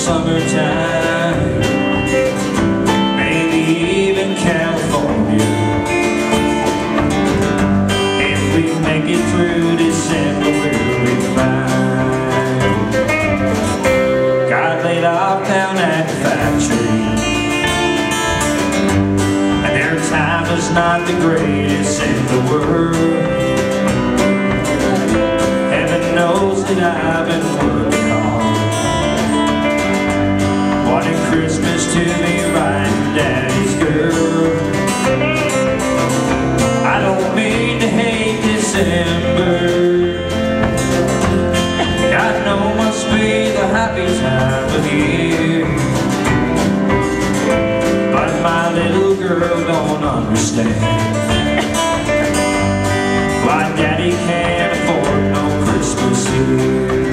summertime, maybe even California. If we make it through December, we'll be fine. Got laid off down at the factory, and their time is not the greatest in the world. Heaven knows that I've been working hard, wanting Christmas to be right, Daddy's girl. I don't mean to hate December, I know must be the happy time of year, but my little girl don't understand why Daddy can't afford no Christmas here.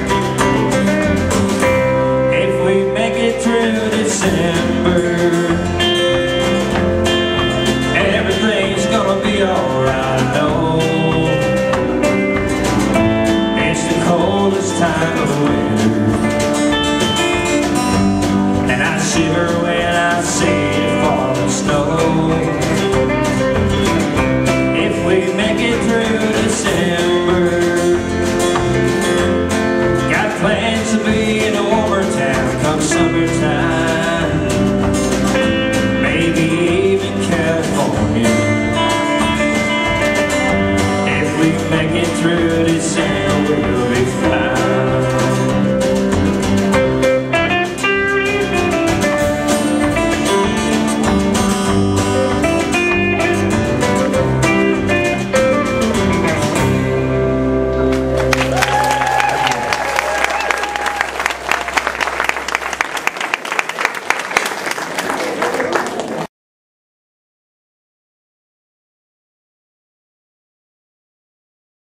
If we make it through December, everything's gonna be alright, I know. It's the coldest time of winter, and I shiver when I see it falling snow. If we make it through December, got plans to be in a warmer town come summertime, maybe even California. If we make it through December,